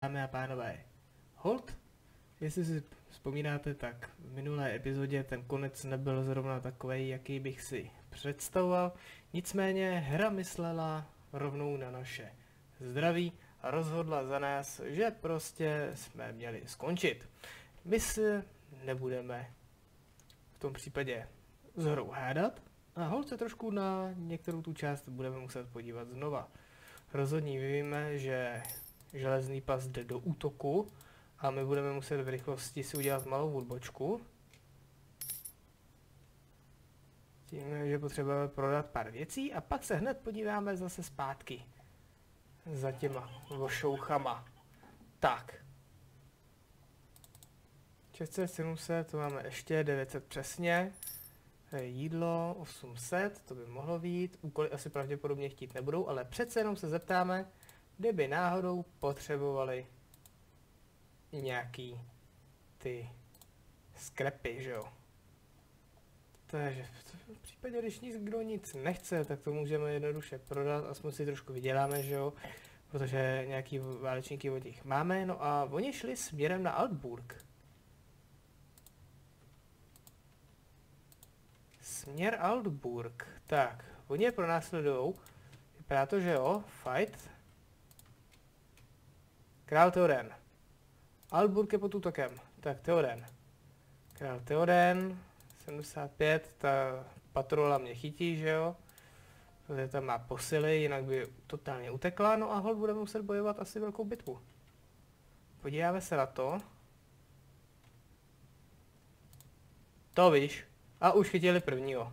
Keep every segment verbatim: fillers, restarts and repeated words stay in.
Dámy a pánové, hold, jestli si vzpomínáte, tak v minulé epizodě ten konec nebyl zrovna takovej, jaký bych si představoval, nicméně hra myslela rovnou na naše zdraví a rozhodla za nás, že prostě jsme měli skončit. My si nebudeme v tom případě s hrou hádat a hold se trošku na některou tu část budeme muset podívat znova. Rozhodně víme, že železný pas jde do útoku a my budeme muset v rychlosti si udělat malou odbočku. Tím, že potřebujeme prodat pár věcí a pak se hned podíváme zase zpátky za těma vošouchama. Tak. šest set, sedm set, to máme ještě devět set přesně. Jídlo osm set, to by mohlo být. Úkoly asi pravděpodobně chtít nebudou, ale přece jenom se zeptáme, kdyby náhodou potřebovali nějaký ty skrepy, že jo. Takže v případě, když nikdo nic nechce, tak to můžeme jednoduše prodat, aspoň si trošku vyděláme, že jo. Protože nějaký válečníky od nich máme, no a oni šli směrem na Altburg. Směr Altburg, tak, oni je pronásledujou, vypadá to, že jo, fight. Král Theoden. Altburg je pod útokem. Tak Theoden. Král Theoden. sedmdesát pět. Ta patrola mě chytí, že jo. Protože tam má posily, jinak by totálně utekla. No a hold budeme muset bojovat asi velkou bitvu. Podíváme se na to. To víš. A už chytili prvního.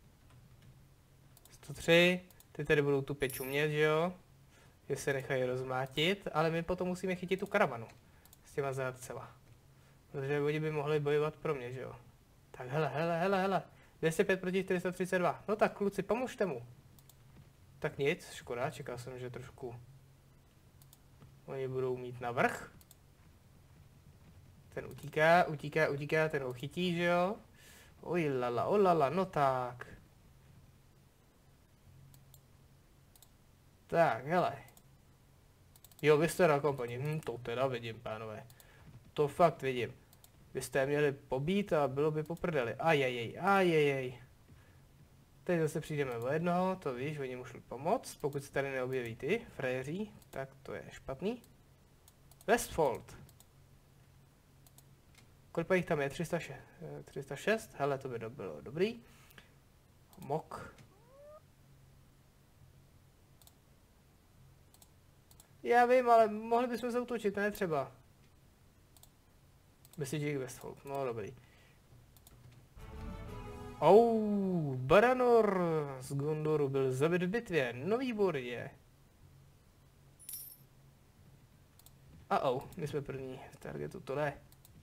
sto tři. Ty tady budou tu čumět, že jo. Že se nechají rozmátit, ale my potom musíme chytit tu karavanu s těma zrádcema. Protože oni by mohli bojovat pro mě, že jo. Tak hele, hele, hele, hele. dvě stě pět proti čtyři sta třicet dva. No tak kluci, pomožte mu. Tak nic, škoda, čekal jsem, že trošku oni budou mít navrch. Ten utíká, utíká, utíká, ten ho chytí, že jo. Oj lala, o lala, no tak. Tak, hele. Jo, vy jste na kompani. Hm, to teda vidím, pánové. To fakt vidím. Vy jste je měli pobít a bylo by poprdeli. Ajajej, ajajej. Teď zase přijdeme o jednoho, to víš, oni mu šli pomoct. Pokud se tady neobjeví ty frajeří, tak to je špatný. Westfold. Kolik jich tam je? tři sta šest? Hele, to by do, bylo dobrý. Mok. Já vím, ale mohli bychom zautočit, ne třeba. Besieging Westfold, no dobrý. Oh, Baranor z Gondoru byl zabit v bitvě, no výborně. A oh, my jsme první v targetu, to ne.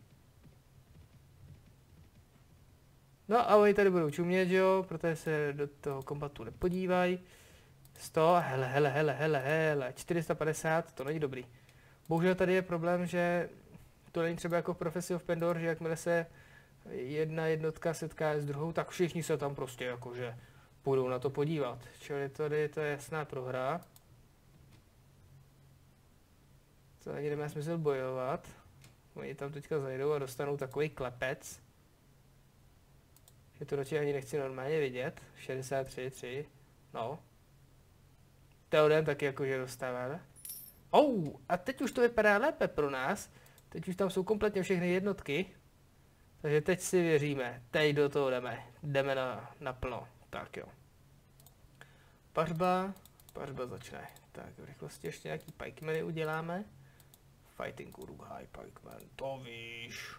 No a oni tady budou čumět, jo, protože se do toho kombatu nepodívají. sto, hele, hele, hele, hele, hele, čtyři sta padesát, to není dobrý. Bohužel tady je problém, že to není třeba jako v Prophecy of Pendor, že jakmile se jedna jednotka setká s druhou, tak všichni se tam prostě jakože půjdou na to podívat. Čili tady to je jasná prohra. To ani nemá smysl bojovat. Oni tam teďka zajdou a dostanou takový klepec. Že to radši ani nechci normálně vidět. šedesát tři, tři, no. Theoden taky jakože dostáváme. Oh, a teď už to vypadá lépe pro nás. Teď už tam jsou kompletně všechny jednotky. Takže teď si věříme. Teď do toho jdeme. Jdeme na, naplno. Tak jo. Pařba. Pařba začne. Tak v rychlosti ještě nějaký pikemany uděláme. Fighting Uruk-hai pikeman. To víš.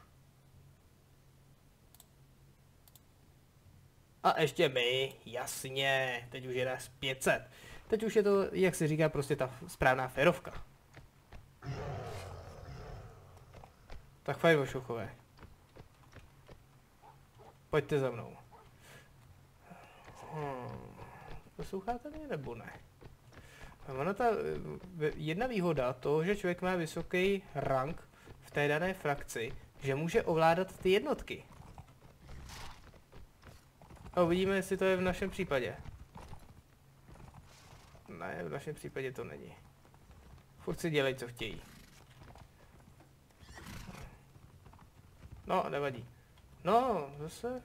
A ještě my. Jasně. Teď už je nás pět set. Teď už je to, jak se říká, prostě ta správná férovka. Tak fajn, vošuchové. Pojďte za mnou. Hmm. Posloucháte mě nebo ne? Ono ta jedna výhoda toho, že člověk má vysoký rank v té dané frakci, že může ovládat ty jednotky. A uvidíme, jestli to je v našem případě. Ne, v našem případě to není. Furt si dělej, co chtějí. No, nevadí. No, zase.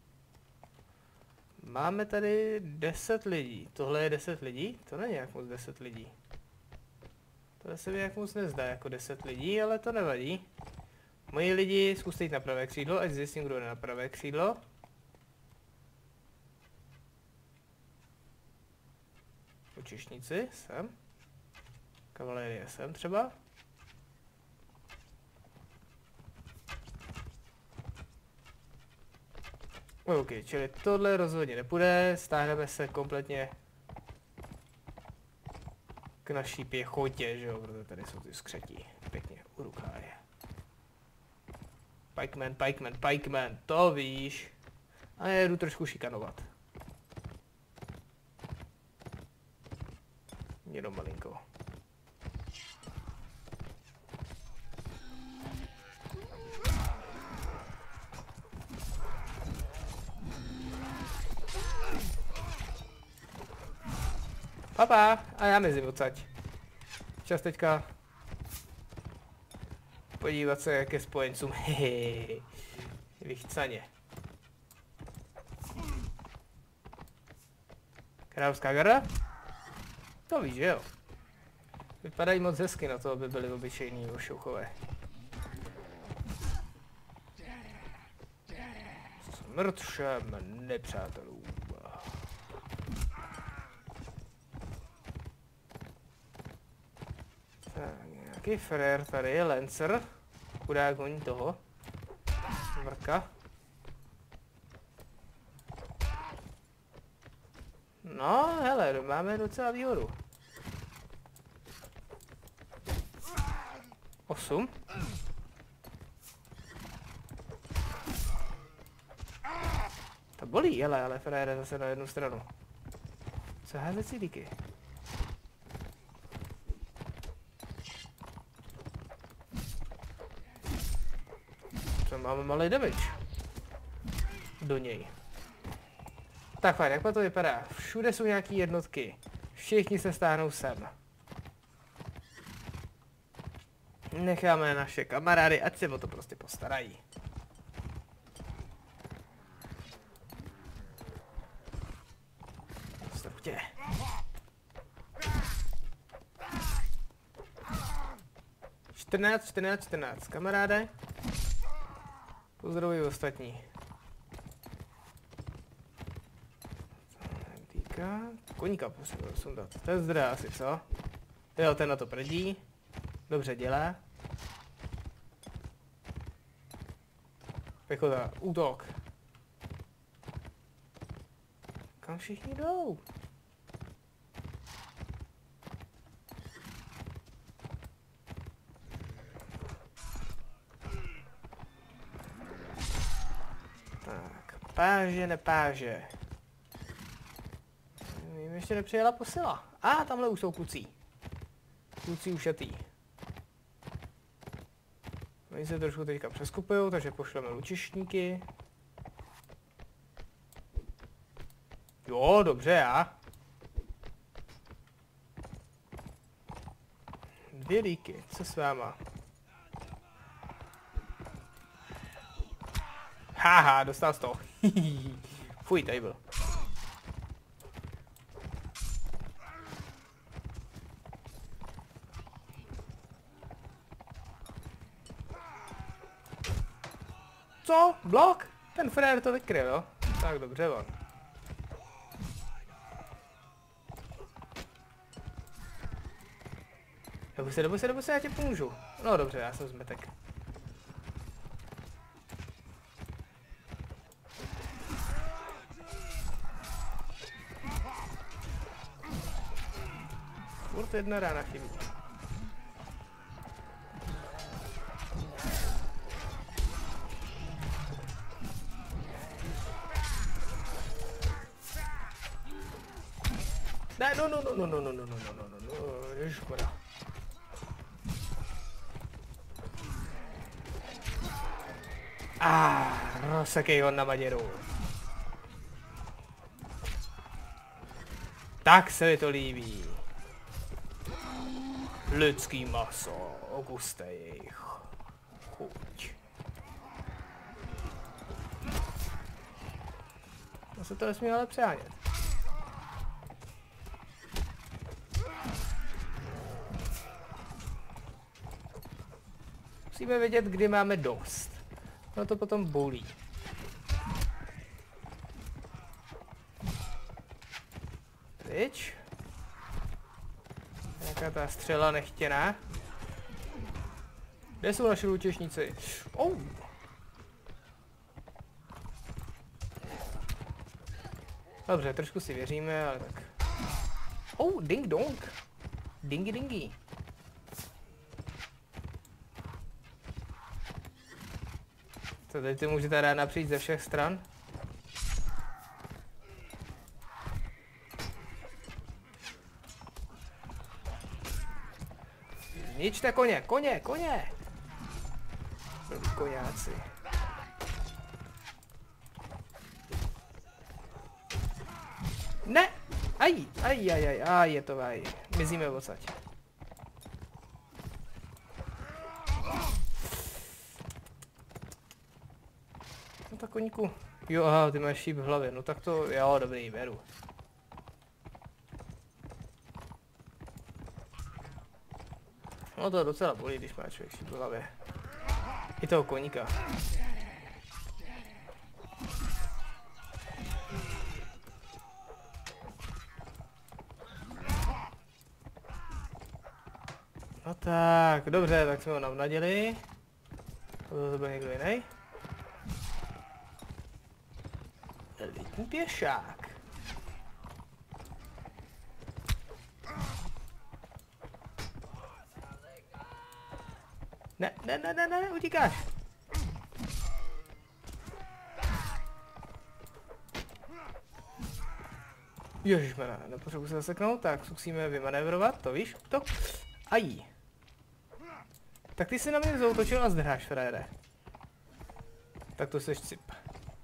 Máme tady deset lidí. Tohle je deset lidí? To není jak moc deset lidí. To se mi jak moc nezdá jako deset lidí, ale to nevadí. Moji lidi, zkuste jít na pravé křídlo, ať zjistím, kdo je na pravé křídlo. Lučišníci, sem. Kavalérie sem třeba. OK, čili tohle rozhodně nepůjde, stáhneme se kompletně k naší pěchotě, že jo, protože tady jsou ty skřetí, pěkně urukáje. Pikeman, pikeman, pikeman, to víš. A já jdu trošku šikanovat. Jenom malinko. Papa, a já mezi odsaď. Čas teďka podívat se, jak je spojencům. Hehehe. Vychcaně. Královská garda? To víš, že jo? Vypadají moc hezky na to, aby byli obyčejní ošouchové. Smrt všem nepřátelům. Tak, nějaký frér tady je, Lancer. Chudák honí toho. Vrka. No, hele, máme docela výhodu. Osm. To bolí, hele, ale frére zase na jednu stranu. Co házet si díky? Co máme malý damage. Do něj. Tak fajn, jak to vypadá? Všude jsou nějaký jednotky. Všichni se stáhnou sem. Necháme naše kamarády, ať se o to prostě postarají. Strptě. čtrnáct, čtrnáct, čtrnáct, kamaráde. Pozdravuji ostatní. Týka. Koníka potřebuji sundat. Ten zdrá asi, co? Jo, ten na to prdí. Dobře dělá. Pěchota, útok. Kam všichni jdou? Tak, páže, nepáže. Jím ještě nepřijela posila. A, ah, tamhle už jsou kluci. Kluci ušatý. Oni se trošku teďka přeskupujou, takže pošleme lučišníky. Jo, dobře, já. Dvě líky, co s váma? Haha, dostal jsi to. Fuj, tady byl. Co? Blok? Ten frér to vykryl, jo? Tak dobře, on. Neboj se, neboj se, neboj se, já tě pomůžu. No dobře, já jsem zmetek. Furt jedna rána chybí. Ne, no, no, no, no, no, no, no, no, no, no, no, no, ježišmarja. Ah, rozsekej ho na maděru. Tak se mi to líbí. Lidský maso, ogustej jejich chuť. To se to nesmí ale přehánět. Musíme vědět, kdy máme dost. No to potom bolí. Pryč. Nějaká ta střela nechtěná. Kde jsou naši lučešníci? Oh. Dobře, trošku si věříme, ale tak. Oh, ding dong. Dingy dingy. To teď ty můžete rád napřít ze všech stran. Ničte koně, koně, koně! Blbý koňáci. Ne! Aj, aj, aj, aj, aj, je to vaj. Mizíme odsaď. No tak koníku. Jo, aha, ty máš šíp v hlavě, no tak to, jo, dobrý, beru. No to docela bolí, když má člověk šíp v hlavě. I toho koníka. No tak, dobře, tak jsme ho navnadili. To byl někdo jiný. Elitní pěšák. Ne, ne, ne, ne, ne, utíkáš. Ježišmena, nepotřebuji se zaseknout, tak musíme vymanévrovat, to víš, to. Aj. Tak ty si na mě zautočil a zdrháš, frére. Tak to seš cip.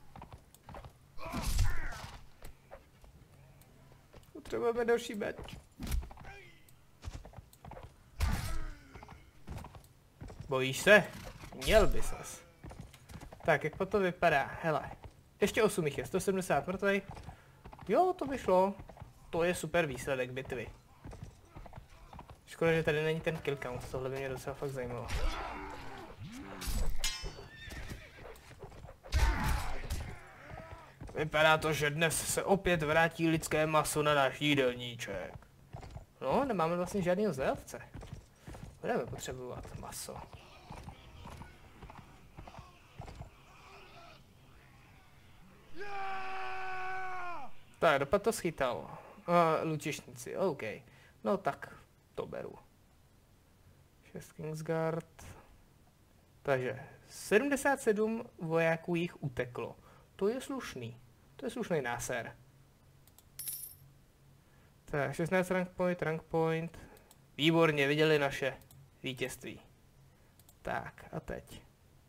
Potřebujeme další meč. Bojíš se? Měl by ses. Tak, jak to vypadá? Hele. Ještě osm jich je, sto sedmdesát mrtvej. Jo, to vyšlo. To je super výsledek bitvy. Škoda, že tady není ten kill count, tohle by mě docela fakt zajímalo. Vypadá to, že dnes se opět vrátí lidské maso na náš jídelníček. No, nemáme vlastně žádného zajatce. Budeme potřebovat maso. Tak, dopad to schytal. Uh, lučišníci, OK. No tak, to beru. šest Kingsguard. Takže, sedmdesát sedm vojáků jich uteklo. To je slušný. To je slušný náser. Tak, šestnáct rank point, rank point. Výborně, viděli naše vítězství. Tak, a teď.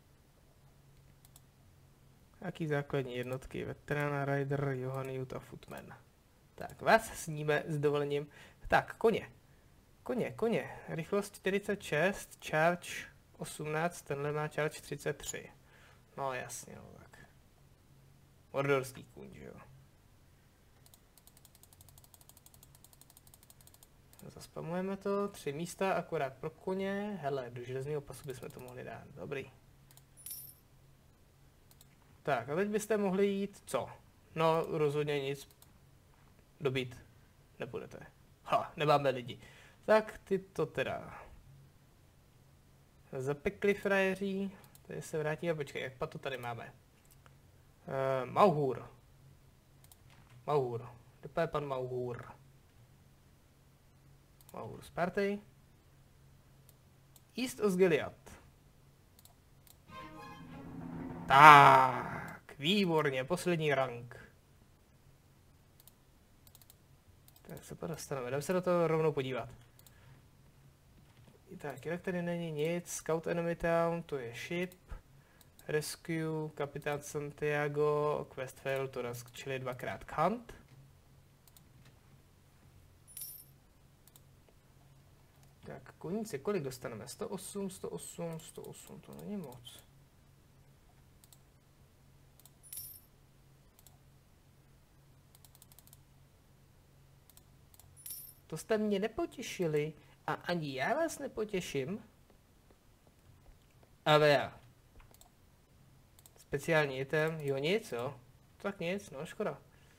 Jaký základní jednotky? Veterana, Rider, Johannut a Footman. Tak, vás sníme s dovolením. Tak, koně. Koně, koně. Rychlost čtyřicet šest, charge osmnáct, tenhle má charge třicet tři. No jasně, no tak. Mordorský kůň, že jo. Zaspamujeme to, tři místa akorát pro koně. Hele, do železného pasu bychom to mohli dát, dobrý. Tak, a teď byste mohli jít co? No, rozhodně nic dobít nebudete. Ha, nemáme lidi. Tak, ty to teda zapekli frajeří. Tady se vrátí a počkej, jak to tady máme? Uh, Mauhur. Mauhur. Kde je pan Mauhur? Mauhur z party. East Osgiliath. Tak, výborně, poslední rank. Tak se podostaneme, jdeme se do toho rovnou podívat. Tak, jinak tady není nic, Scout Enemy Town, to je ship. Rescue, kapitán Santiago, quest fail, to čili dvakrát Hunt. Tak, koníci, kolik dostaneme? sto osm, sto osm, sto osm, to není moc. To jste mě nepotěšili a ani já vás nepotěším. Ale já. Speciální item, jo nic, jo. Tak nic, no škoda.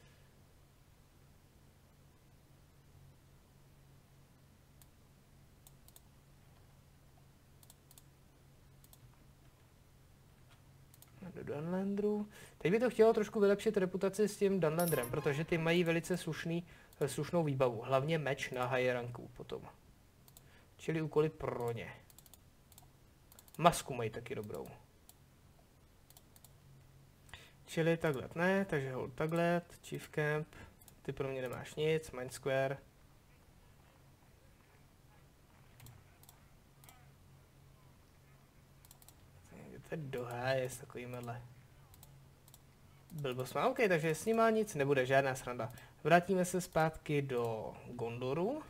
Do Dunlanderu. Teď by to chtělo trošku vylepšit reputaci s tím Dunlanderem, protože ty mají velice slušný, slušnou výbavu. Hlavně meč na high ranku potom. Čili úkoly pro ně. Masku mají taky dobrou. Čili takhle ne, takže hold takhle, Chief Camp, ty pro mě nemáš nic, Mind Square. To je do háje s takovýmhle blbostma. OK, takže s nima nic nebude, žádná sranda. Vrátíme se zpátky do Gondoru.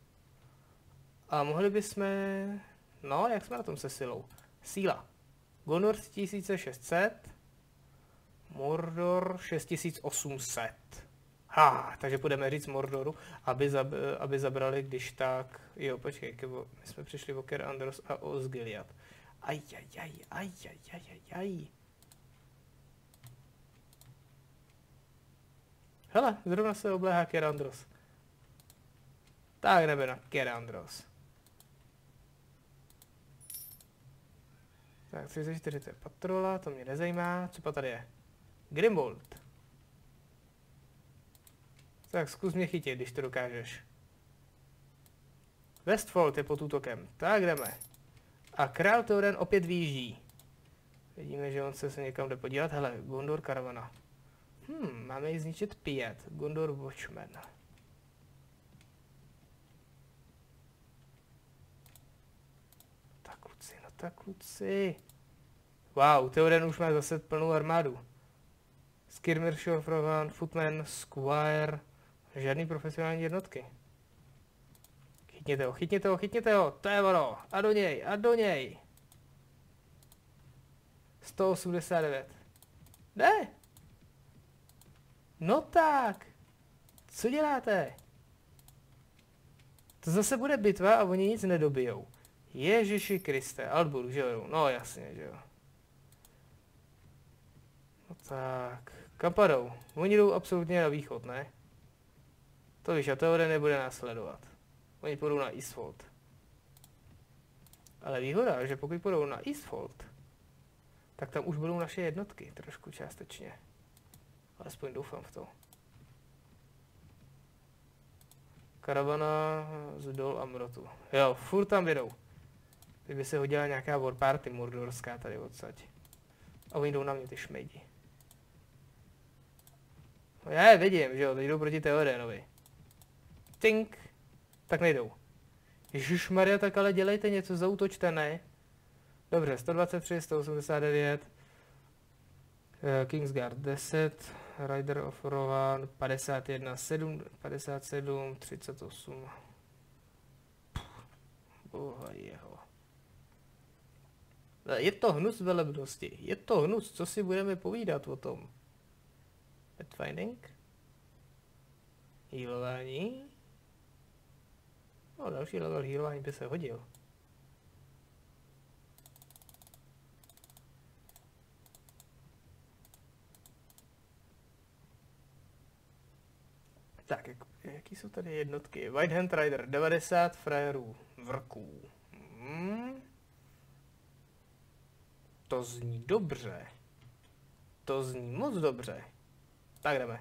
A mohli bychom... No, jak jsme na tom se silou? Síla. Gondor tři tisíce šest set. Mordor šest tisíc osm set. Ha, takže budeme říct Mordoru, aby, zab, aby zabrali, když tak... Jo, počkej, kebo, my jsme přišli o Ker Andros a Osgiliath. Ajajaj, ajajajajaj. Hele, zrovna se obléhá Ker Andros. Tak jdeme na Ker Andros. Tak třicet čtyři to je patrola, to mě nezajímá. Co pa tady je? Grimbold. Tak zkus mě chytit, když to dokážeš. Westfold je pod útokem. Tak jdeme. A král Theoden opět výjíždí. Vidíme, že on se se někam jde podívat. Hele, Gondor karavana. Hm, máme ji zničit pět. Gondor Watchman. Tak kluci, no tak kluci. Wow, Theoden už má zase plnou armádu. Skirmir, Shorefrovan, Footman, Squire. Žádný profesionální jednotky. Chytněte ho, chytněte ho, chytněte ho, to je ono, a do něj, a do něj. sto osmdesát devět. Ne. No tak. Co děláte? To zase bude bitva a oni nic nedobijou. Ježiši Kriste, Altburg, že jo? No jasně, že jo. No tak, kam padou? Oni jdou absolutně na východ, ne? To víš, a Theoden nebude následovat. Oni půjdou na Eastfold. Ale výhoda, že pokud půjdou na Eastfold, tak tam už budou naše jednotky, trošku částečně. Alespoň doufám v to. Karavana z Dol Amrotu. Jo, furt tam jedou. Kdyby se hodila nějaká warparty mordorská tady odsaď. A oni jdou na mě ty šmejdi. No já je vidím, že jo, teď jdou proti Theodenovi. Tink. Tak nejdou. Ježišmarja, tak ale dělejte něco, zaútočte, ne? Dobře, sto dvacet tři, sto osmdesát devět. Uh, Kingsguard deset. Rider of Rohan padesát jedna, sedm, padesát sedm, třicet osm. Boha jeho. Je to hnus velebnosti. Je to hnus, co si budeme povídat o tom? Pathfinding? Healování? No, další level healování by se hodil. Tak, jak, jaký jsou tady jednotky? White Hand Rider, devadesát frajerů, vrků. Hmm. To zní dobře. To zní moc dobře. Tak jdeme.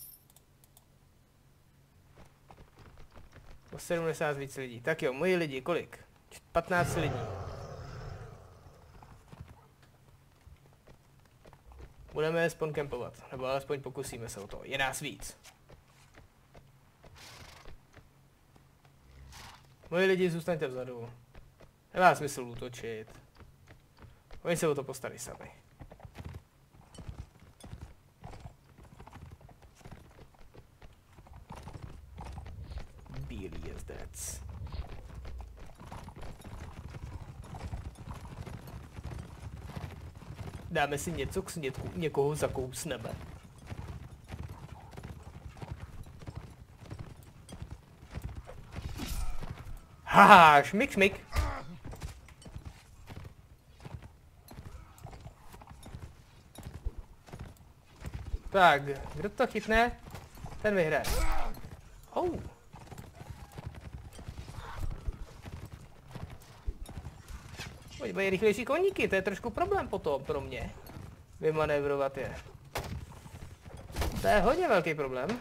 O sedmdesát víc lidí. Tak jo, moji lidi, kolik? patnáct lidí. Budeme je spawn campovat, nebo alespoň pokusíme se o to. Je nás víc. Moji lidi, zůstaňte vzadu. Nemá smysl útočit. Oni se o to postarají sami. Bílý jezdec. Dáme si něco k snědku, někoho zakousneme. Haha, šmik, šmik. Tak, kdo to chytne, ten vyhraje. Oh. Pojď, mají rychlejší koníky, to je trošku problém potom pro mě. Vymanévrovat je. To je hodně velký problém.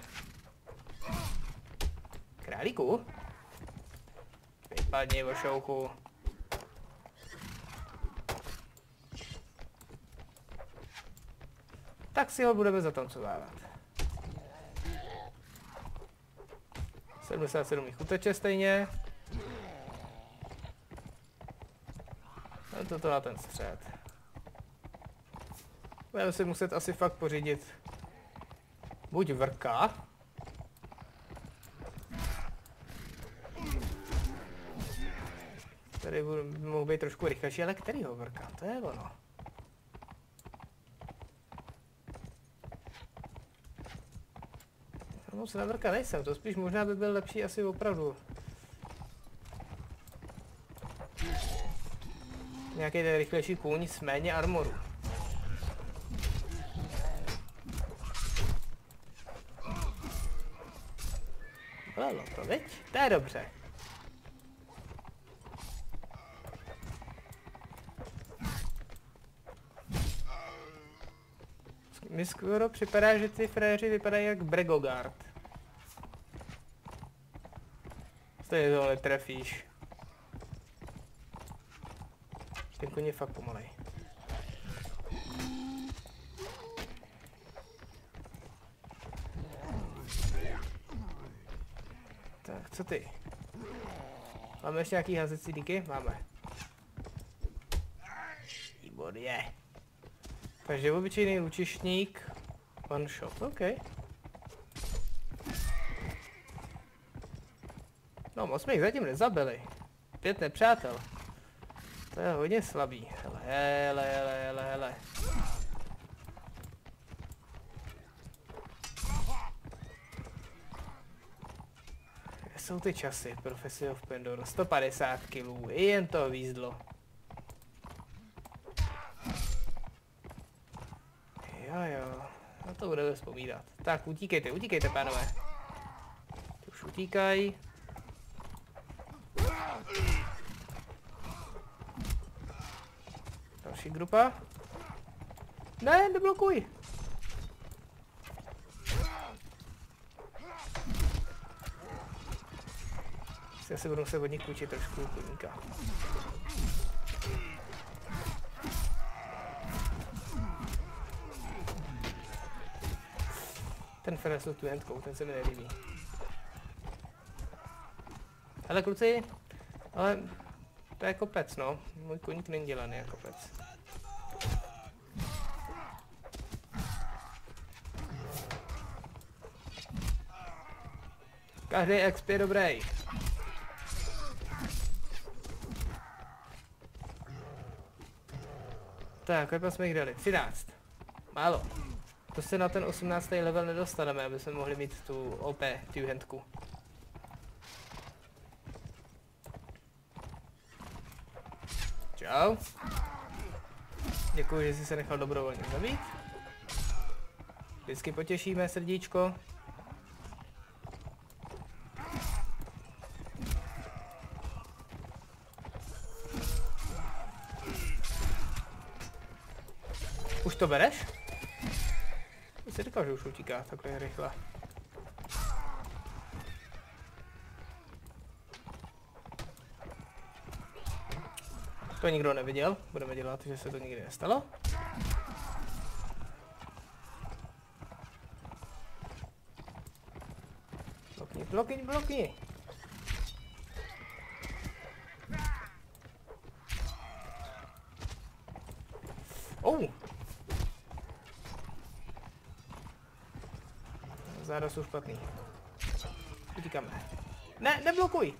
Králíku. Vypadni, vošouchu. Tak si ho budeme zatancovávat. sedmdesát sedm jich uteče stejně. A toto na ten střed. Budeme si muset asi fakt pořídit buď vrka. Tady mohl být trošku rychlejší, ale kterýho vrka? To je ono. Moc na vrka nejsem, to spíš možná by byl lepší asi opravdu. Nějaký ten rychlejší kůň s méně armoru. Bolelo to, viď? To je dobře. Mi skoro připadá, že ty fréři vypadají jak Bregogard. Stejně to netrefíš. Ten koň je fakt pomalej. Tak, co ty? Máme ještě nějaký hazecí díky? Máme. Výborně. Takže obyčejný lučišník. One shot, OK. No, moc jsme jich zatím nezabili. Pět nepřátel. To je hodně slabý. Hele, hele, hele, hele, hele. Kde jsou ty časy? Prophecy of Pandora. sto padesát kilů. I jen to výzdlo. Jo, jo. Na to budeme vzpomínat. Tak, utíkejte, utíkejte, pánové. Ty už utíkají. Další grupa. Ne, neblokuj. Já si budu muset od nich půjčit trošku koníka. Ten Feres tu hentkou, ten se mi nelíbí. Hele kluci, ale to je kopec, no. Můj koník není dělaný jako kopec. Každý exp je dobrý. Tak, kolik jsme jich dali? třináct. Málo. To se na ten osmnáctý level nedostaneme, aby jsme mohli mít tu O P, tu hentku. Čau. Děkuji, že jsi se nechal dobrovolně zabít. Vždycky potěšíme srdíčko. Už to bereš? Jsi říkal, že už utíká takhle rychle. To nikdo neviděl, budeme dělat, že se to nikdy nestalo. Blokni, blokni, blokni. Oh. Záda jsou špatný. Utíkáme. Ne, neblokuj!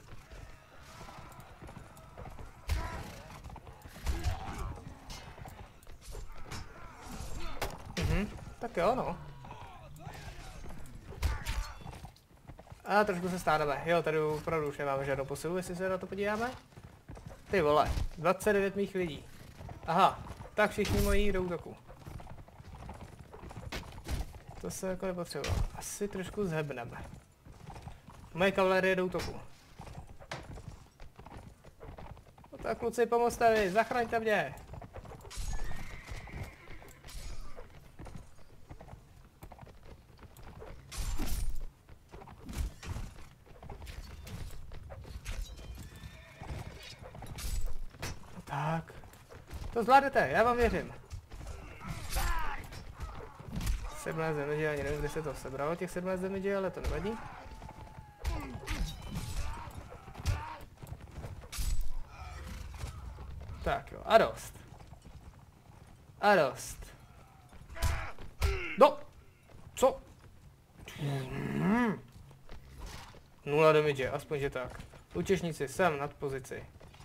Mhm, tak jo, no. A trošku se stáneme. Jo, tady opravdu už nemáme žádnou posilu, jestli se na to podíváme. Ty vole, dvacet devět mých lidí. Aha, tak všichni moji jdou útoku. To se jako nepotřeboval. Asi trošku zhebneme. Moje kavalerie jdou útoku. No tak kluci, pomozte vy, zachraňte mě. Tak. To zvládnete, já vám věřím. sedmnáct damage, ani nevím, kde se to sebralo, těch sedmnáct damage, ale to nevadí. Tak jo, a dost. A dost. No! Co? Nula damage, aspoň že tak. Účešníci, jsem nad pozici.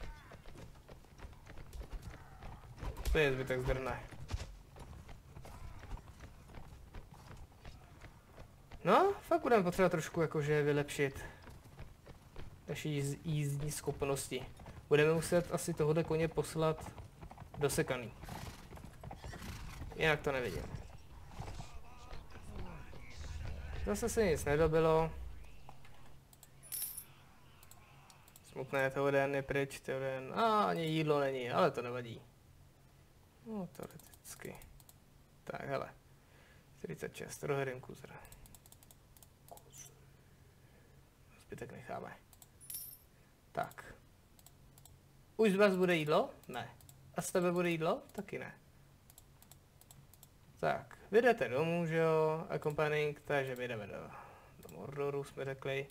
To je zbytek zdrné. No, fakt budeme potřebovat trošku jakože vylepšit naši jízdní schopnosti. Budeme muset asi tohoto koně poslat dosekaný. Jinak to nevidím. Zase se nic nedobilo. Smutné, Theoden je pryč, Theoden. A ani jídlo není, ale to nevadí. No, teoreticky. Tak, hele. čtyřicet šest, Rohirrim Kuzer. Zbytek necháme. Tak. Už z vás bude jídlo? Ne. A z tebe bude jídlo? Taky ne. Tak, vy jdete domů, že jo? Accompanying, takže my jdeme do, do Mordoru, jsme řekli.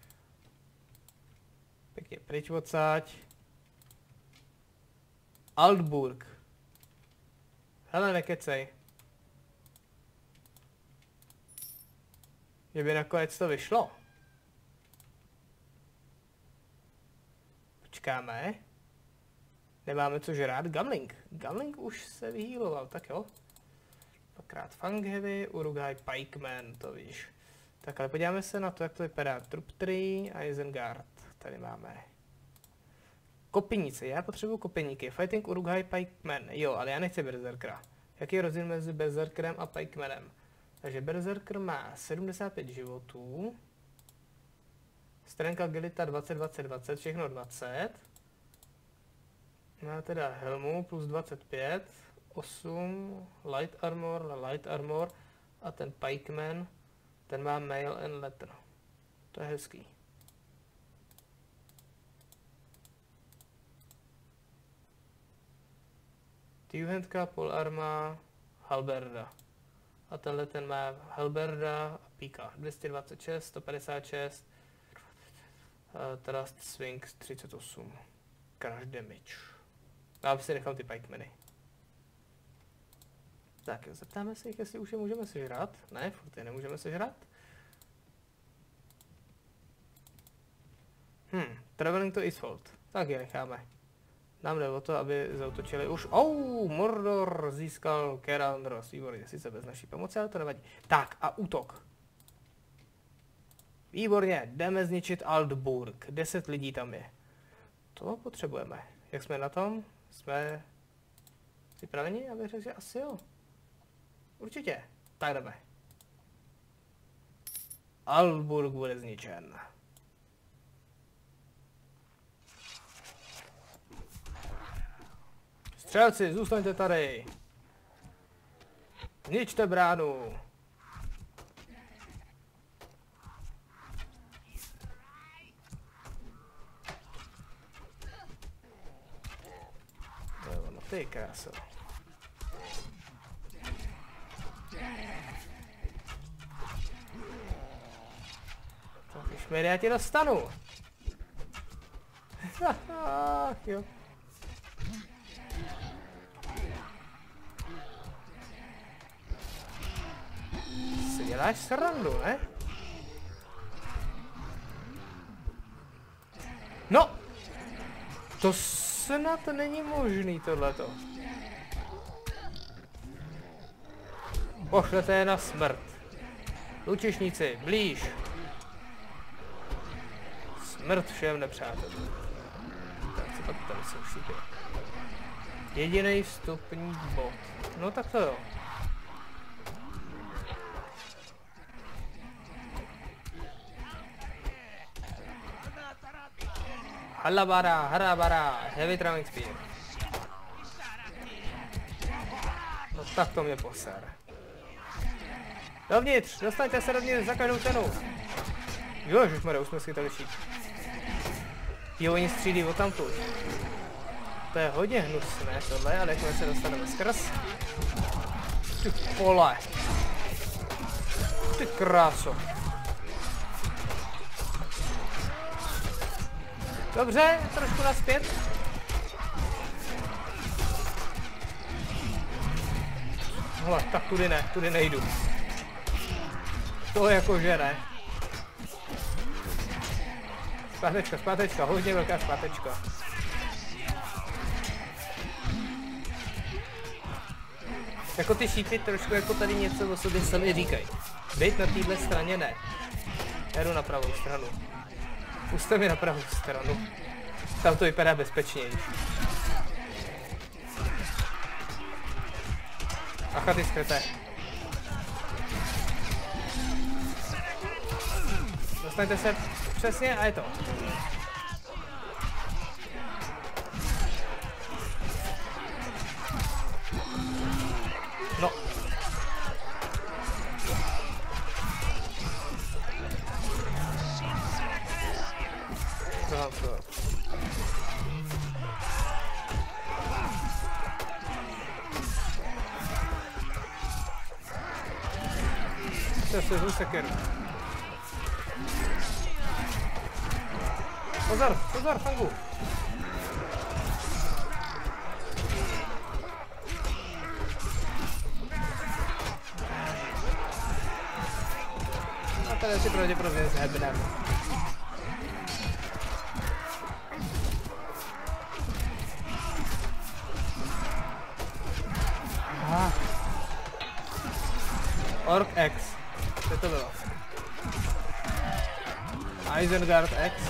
Pěkně pryč odsáď. Altburg. Hele, nekecej. Že by nakonec to vyšlo. Počkáme. Nemáme co žrát. Gamling. Gamling už se vyhýloval, tak jo. Dvakrát Fangheavy, Uruk-hai Pikeman, to víš. Tak ale podíváme se na to, jak to vypadá. Troop tři a Isengard. Tady máme. Kopinice, já potřebuju kopiníky. Fighting Uruk-hai Pikeman. Jo, ale já nechci Berserkera. Jaký je rozdíl mezi Berserkerem a Pikemanem? Takže Berserker má sedmdesát pět životů. Strength agilita dvacet, dvacet, dvacet, všechno dvacet. Má teda helmu plus dvacet pět, osm, light armor, light armor a ten Pikeman, ten má mail and letter. To je hezký. Two-handka, polarma, halberda. A tenhle ten má halberda a píka. dvě stě dvacet šest, sto padesát šest, uh, thrust swing třicet osm. Crash damage. Já si nechám ty pikemany. Tak jo, zeptáme se jich, jestli už je můžeme sežrat. Ne, furt je nemůžeme sežrat. Hm, traveling to Isfold. Tak je necháme. Nám jde o to, aby zautočili už. Oh, Mordor získal Caer Andros. Výborně, sice bez naší pomoci, ale to nevadí. Tak a útok. Výborně, jdeme zničit Altburg. deset lidí tam je. To potřebujeme. Jak jsme na tom? Jsme připraveni? Já bych řekl, že asi jo. Určitě. Tak jdeme. Altburg bude zničen. Střelci, zůstaňte tady. Zničte bránu. To je ono, ty kráso. Tak už já tě dostanu. Ach jo. Děláš srandu, ne? No! To snad není možný tohleto. Pošlete je na smrt. Lučišníci, blíž. Smrt všem nepřátelům. Tak co pak tady jsou šípy? Jediný vstupní bod. No tak to jo. Halabara, harabara, heavy throwing spear. No tak to mě poser. Dovnitř, dostaňte se dovnitř za každou cenu. Jožišmarja, už jsme si to vyšít. Jo, oni střílí odtamtud. To je hodně hnusné tohle, ale jakmile se dostaneme skrz. Ty pole. Ty kráso. Dobře, trošku nazpět. Hele, tak tudy ne, tudy nejdu. To jakože ne. Zpátečka, zpátečka, hodně velká zpátečka. Jako ty šípy trošku jako tady něco o sobě sami říkají. Bejt na téhle straně ne. Já jdu na pravou stranu. Puste mi na pravou stranu. Tam to vypadá bezpečněji. Acha, ty skryté. Dostaňte se přesně a je to. No. Transfer. To se zvu sekeru. Pozor, pozor, fangu. A tady si pravděpodobně zhebneme. Aha. Orc X. Co to bylo? Isengard X.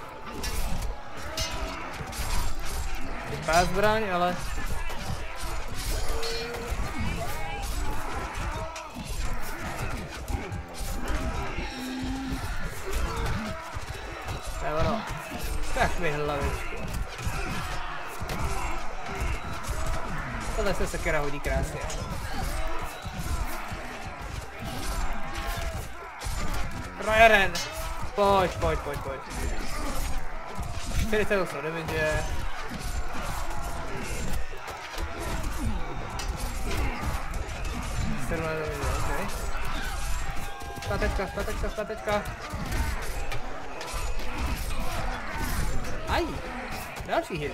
Vypadá zbraň, ale... To je ono. Tak mi hlavičku. Tohle se sekera hodí krásně. Rajaren! Pojď, pojď, pojď, pojď. čtyřicet osm damage. sedmnáct damage, ok. Zpátečka, zpátečka, zpátečka. Aj! Další hit.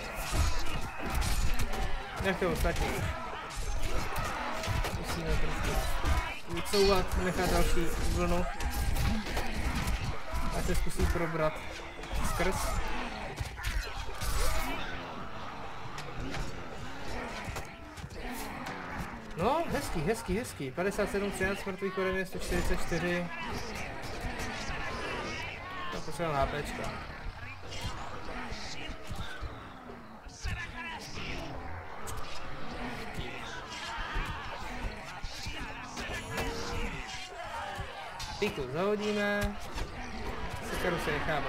Jak to ostatní už. Musíme trošku vycouvat, nechat další vlnu. A se zkusí probrat skrz. No, hezký, hezký, hezký. padesát sedm, třináct mrtvých ode mě, sto čtyřicet čtyři. Tak potřebujeme HPčka. Píku zahodíme. Sekeru si necháme.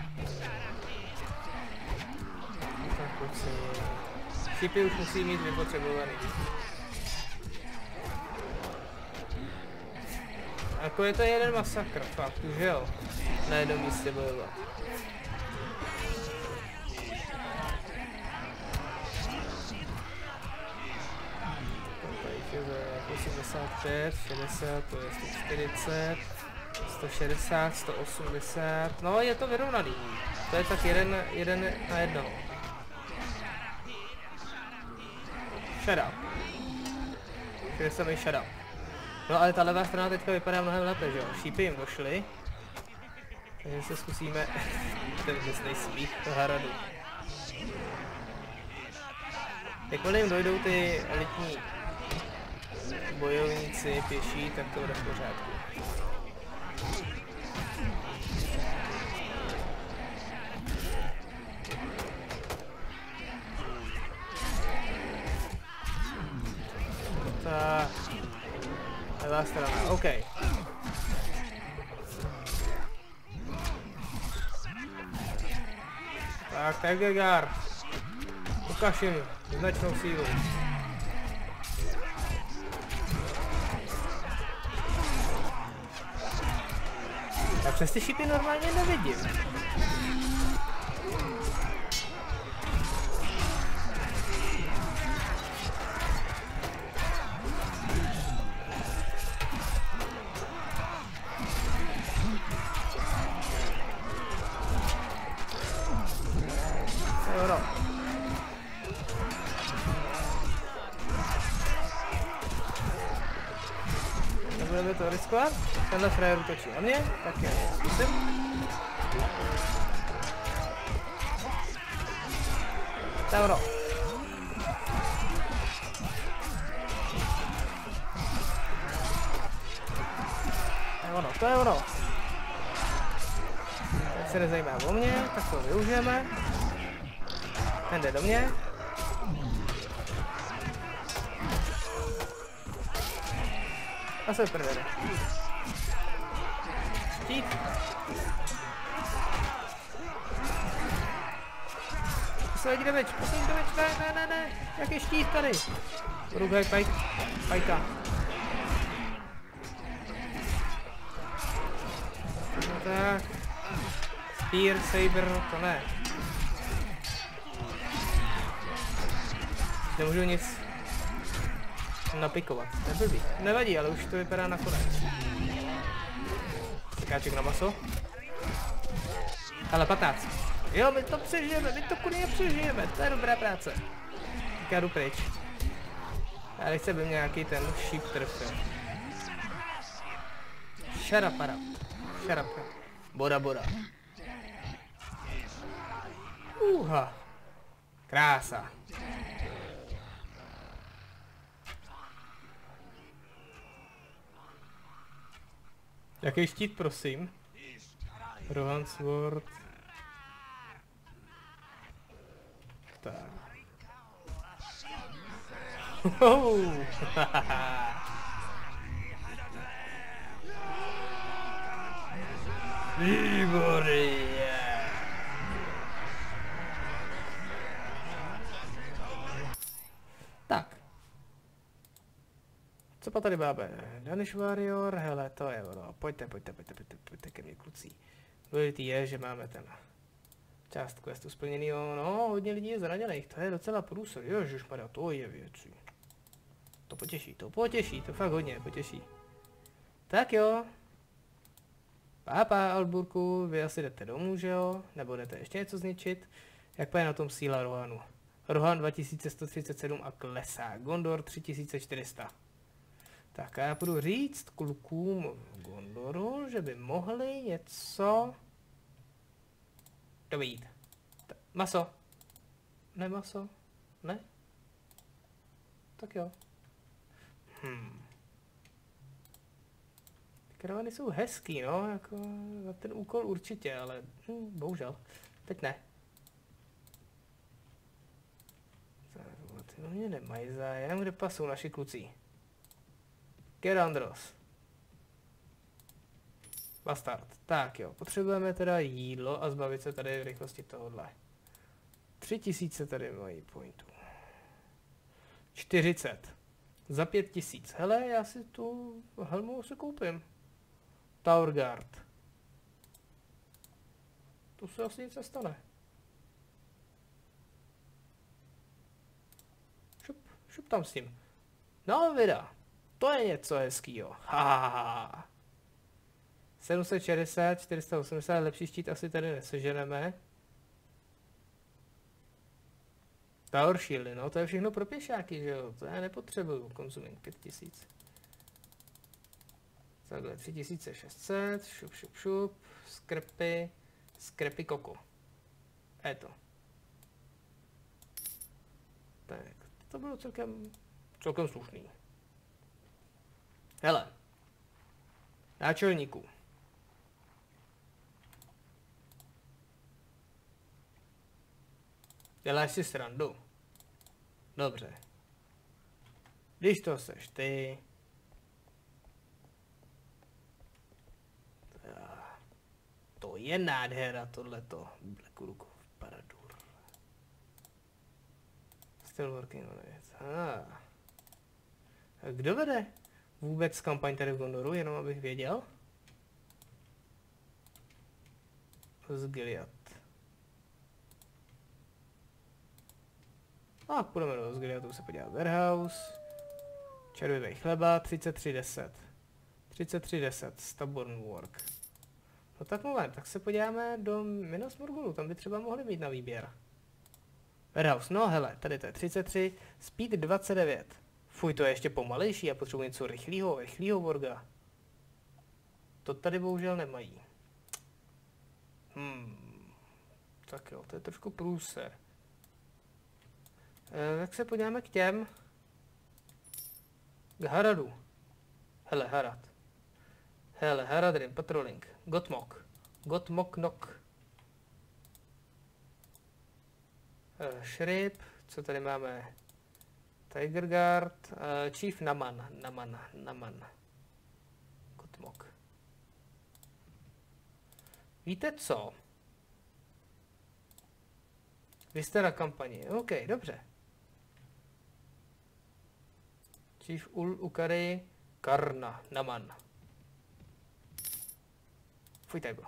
Šípy už musí mít vypotřebovaný. Jako je to jeden masakr, fakt, už jo. Na jednom místě bojovat. Tady je za osmdesát pět, šedesát, to je sto čtyřicet, sto šedesát, sto osmdesát, no je to vyrovnaný. To je tak jeden, jeden na jednoho. Shut up. Všude se mi shut up. No ale ta levá strana teďka vypadá mnohem lépe, že jo? Šípy jim došly. Takže se zkusíme ten děsnej smích hradu. Jakmile jim dojdou ty elitní bojovníci pěší, tak to bude v pořádku. Tak. Levá strana, OK. Tak, Tegegard. Ukaž jim značnou sílu. Já přes ty šipy normálně nevidím. Jo, nebudeme to riskovat. Tenhle frajer útočí na mě, tak já zkusím. To je ono. To je ono, to je ono. Teď se nezajímá o mě, tak to využijeme. Ten jde do mě. A se prdele. Štít. Poslední damage, poslední damage, ne, ne, ne, ne. Jaký štít tady? Rugaj, pajk, pajka. No tak. Spear, saber, to ne. Nemůžu nic napikovat, to je blbý. Nevadí, ale už to vypadá nakonec. Skáček na maso. Ale patnáct. Jo, my to přežijeme, my to kurně přežijeme, to je dobrá práce. Tak já jdu pryč. Já nechci, aby mě nějaký ten šíp trfil. Šarapara. Šarapara. Boda, boda. Uha. Krása. Jaký štít, prosím? Rohan Sword. Tak. Oh. Výborně. Tak. Co pa tady máme? Danish Warrior, hele, to je ono. Pojďte, pojďte, pojďte, pojďte, pojďte ke mně, kluci. Důležitý je, že máme ten část questu splněnýho. No, hodně lidí je zraněných, to je docela průsor. Ježišmarja, to je věcí. To potěší, to potěší, to fakt hodně potěší. Tak jo. Pápa, Alburku, vy asi jdete domů, že jo? Nebo jdete ještě něco zničit? Jak je na tom síla Rohanu? Rohan dva tisíce sto třicet sedm a klesá. Gondor tři tisíce čtyři sta. Tak a já budu říct klukům v Gondoru, že by mohli něco dojít. Maso. Ne maso? Ne? Tak jo. Hmm. Ty karavany jsou hezký, no, jako na ten úkol určitě, ale hm, bohužel. Teď ne. Ty no mě nemají zájem, kde pasou naši kluci. Gerandros. Bastard. Tak jo, potřebujeme teda jídlo a zbavit se tady v rychlosti tohohle. Tři tisíce tady mají pointů. čtyřicet. Za pět tisíc. Hele, já si tu helmu si koupím. Tower Guard. Tu se asi nic nestane. Šup, šup tam s tím. No vida. To je něco hezkýho. Ha. sedm set šedesát, čtyři sta osmdesát, lepší štít asi tady neseženeme. Tower Shieldy, no to je všechno pro pěšáky, že jo, to já nepotřebuju, konzuming pět tisíc. Takhle tři tisíce šest set, šup, šup, šup, skrpy, skrpy koko. Je to. Tak, to bylo celkem, celkem slušný. Hele, náčelníku. Děláš si srandu? Dobře. Když to seš ty... To je nádhera tohleto. Blackrook Paradur. Still working on it. Ah. Kdo vede vůbec kampaň tady v Gondoru, jenom abych věděl? Osgiliath. A půjdeme do Osgiliathu se podívat. Warehouse. Červivý chleba, třicet tři deset. třicet tři deset, Stubborn Work. No tak moment, tak se podíváme do Minas Morgulu, tam by třeba mohli mít na výběr. Warehouse, no hele, tady to je třicet tři, Speed dvacet devět. Fuj, to je ještě pomalejší, já potřebuji něco rychlého, rychlého worka. To tady bohužel nemají. Hmm, tak jo, to je trošku průser. E, tak se podíváme k těm. K Haradu. Hele, Harad. Hele, Haradrim, Patrolling. Gotmok. Gotmok nok. E, Shrip, co tady máme? Tiger Guard, e, Chief Naman, Naman, Naman. Gotmok. Víte co? Vy jste na kampani. OK, dobře. Chief Ul Ukari Karna Naman. Fuj, tak bylo.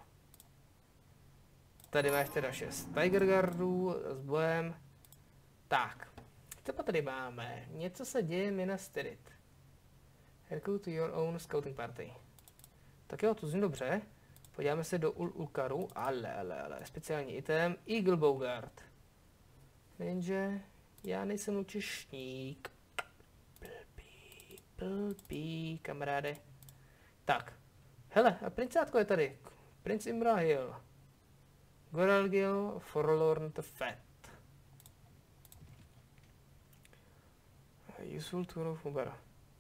Tady máš teda šest Tiger Guardů s bojem. Tak. Co pa tady máme? Něco se děje Minas Tirith. Recruit to your own scouting party. Tak jo, to zní dobře. Podíváme se do Ul Ukaru. Ale, ale, ale. Speciální item. Eagle Bogart. Jenže já nejsem lučišník. Blbý, blbý, kamaráde. Tak. Hele, a princátko je tady. Prince Imrahil. Goralgil, Forlorn the Fat. Useful tool of Mubara.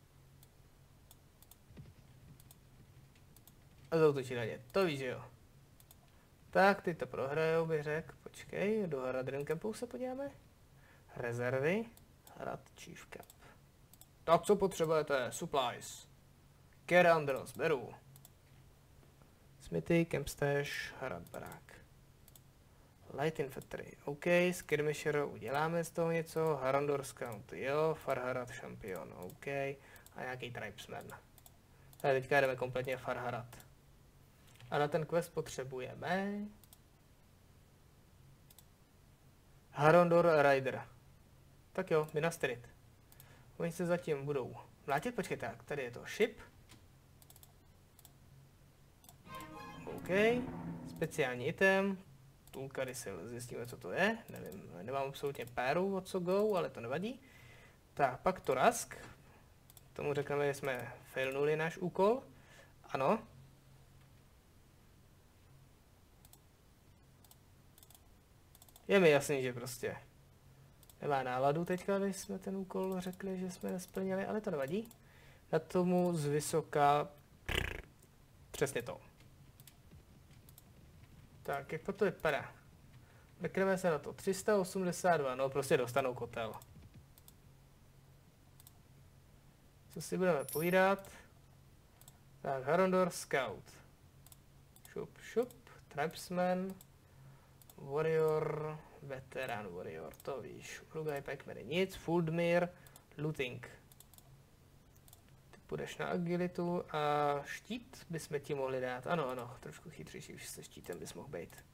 A zautočí na ně, to víš, jo. Tak, ty to prohrajou, bych řekl. Počkej, do Haradrim Campu se podíváme. Rezervy. Hrad Chief Camp. Tak, co potřebujete? Supplies. Kerandros, beru. Smithy, Camp Stash, Harad Barák. Light Infantry, OK, Skirmisher, uděláme z toho něco, Harandor Scout, jo, Farharad Champion, OK, a nějaký Tribesman. Tady teďka jdeme kompletně Farharad. A na ten quest potřebujeme... Harandor Rider. Tak jo, Minas Tirith. Oni se zatím budou mlátit, počkej, tak, tady je to ship. OK, speciální item. Tulkary si zjistíme, co to je. Nevím, nemám absolutně péru od co go, ale to nevadí. Tak, pak to Rask. Tomu řekneme, že jsme failnuli náš úkol. Ano. Je mi jasný, že prostě nemá náladu teďka, když jsme ten úkol řekli, že jsme nesplnili, ale to nevadí. Na tomu z vysoka přesně to. Tak, jak to vypadá? Mrkneme se na to. tři sta osmdesát dva, no prostě dostanou kotel. Co si budeme povídat? Tak, Harandor Scout. Šup, šup. Tribesman. Warrior. Veteran Warrior, to víš. Urugaj Packmany nic. Fuldmir. Looting. Ty půjdeš na agilitu a štít bychom ti mohli dát. Ano, ano, trošku chytřejší už se štítem bys mohl být.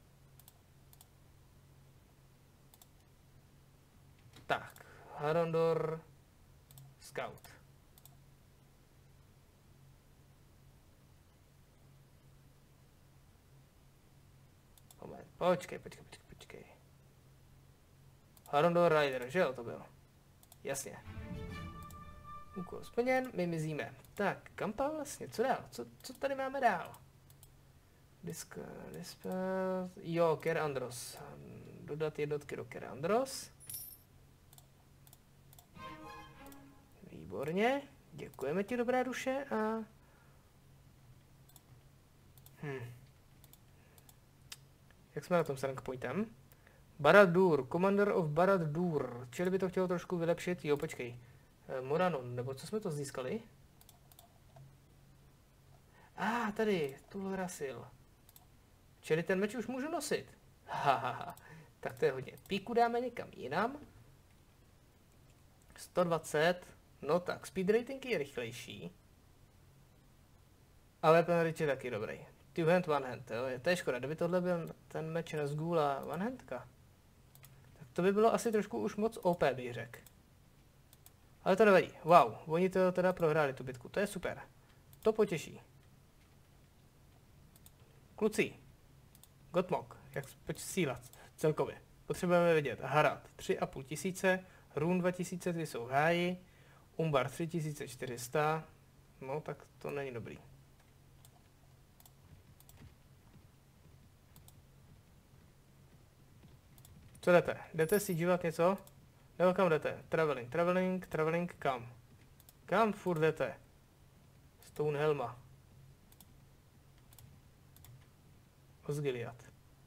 Tak, Harandor Scout. Moment, počkej, počkej, počkej, počkej. Harandor Rider, že jo, to byl? Jasně. Úkol splněn, my mizíme. Tak, kam pa vlastně, co dál? Co, co tady máme dál? Disk, dispel, jo, Kerandros. Dodat jednotky do Kerandros. Výborně, děkujeme ti, dobrá duše, a... Hm. Jak jsme na tom s rank pointem? Barad-dûr, Commander of Barad-dûr, čili by to chtělo trošku vylepšit, jo, počkej. Moranon, nebo co jsme to získali? A ah, tady, Tulrasil. Čili ten meč už můžu nosit. Hahaha, tak to je hodně. Píku dáme někam jinam. sto dvacet, no tak, speed rating je rychlejší. Ale ten Rich je taky dobrý. Two hand, one hand, jo, to je škoda, kdyby tohle byl ten meč na zgůla one handka. Tak to by bylo asi trošku už moc O P, bych řekl. Ale to nevadí, wow, oni to teda prohráli tu bitku, to je super. To potěší. Kluci, Gotmog, jak sílat celkově. Potřebujeme vidět Harad tři a půl tisíce, Run dva tisíce, ty jsou v háji, Umbar tři tisíce čtyři sta, no tak to není dobrý. Co jdete? Jdete si dívat něco? Nebo kam jdete? Traveling, traveling, traveling, kam? Kam furt jdete? Stonehelma. Osgiliath.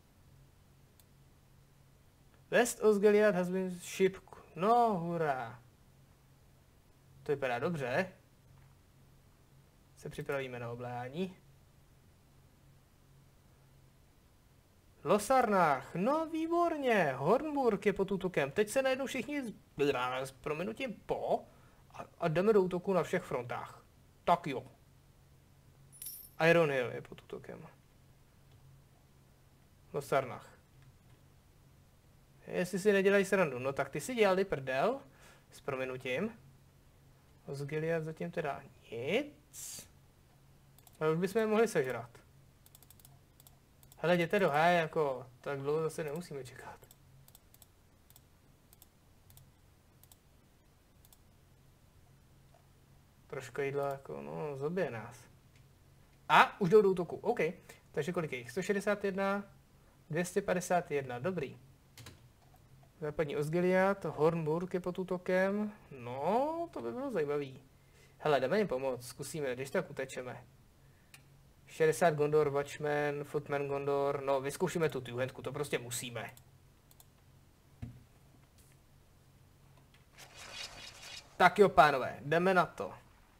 West Osgiliath has been ship. No, hurá. To vypadá dobře. Se připravíme na obléhání. Losarnách, no výborně, Hornburg je pod útokem. Teď se najednou všichni zbíráme s prominutím po a, a jdeme do útoku na všech frontách. Tak jo. Iron Hill je pod útokem. Losarnách. Jestli si nedělají srandu, no tak ty si dělali prdel s prominutím. Osgiliath zatím teda nic. Ale už bychom je mohli sežrat. Hele, jděte do háje, jako, tak dlouho zase nemusíme čekat. Trošku jídla, jako, no, zabije nás. A, už jdou do útoku, OK. Takže kolik je jich? sto šedesát jedna, dvě stě padesát jedna, dobrý. Západní Osgiliath, Hornburg je pod útokem. No, to by bylo zajímavý. Hele, jdeme jim pomoct, zkusíme, když tak utečeme. šedesát Gondor, Watchman, Footman Gondor, no vyzkoušíme tu two-handku, to prostě musíme. Tak jo, pánové, jdeme na to.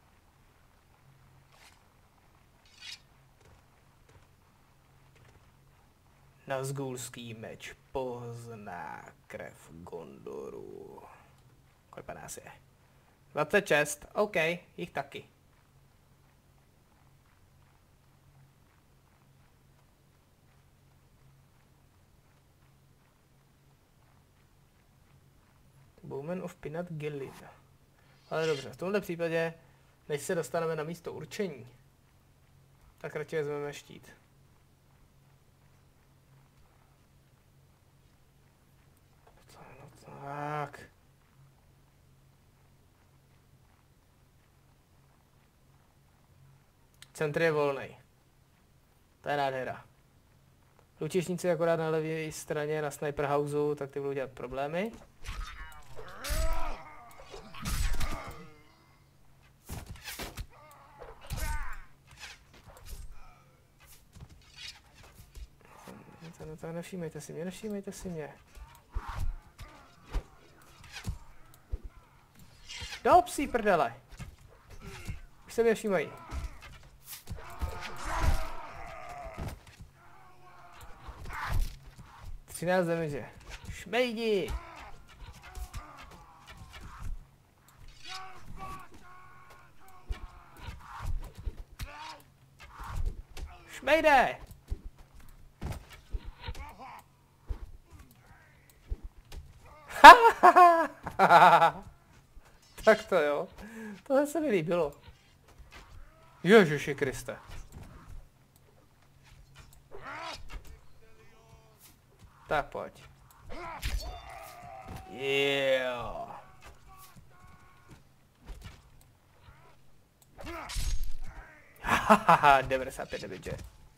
Nazgûlský meč pozná krev Gondoru. Kolik nás je? dvacet šest, OK, jich taky. Bowman of Pinat Gillin. Ale dobře, v tomhle případě, než se dostaneme na místo určení, tak radši vezmeme štít. No tak. Centr je volnej. To je nádhera. Lučišníci akorát na levé straně na Sniper Houseu, tak ty budou dělat problémy. No tak nevšímejte si mě, nevšímejte si mě. Do psí prdele. Už se mě všímají. třináct damage. Šmejdi! Šmejde! Tak to jo. Tohle se mi líbilo. Ježiši Kriste. Tak pojď. Jo. Hahaha, devadesát pět damage.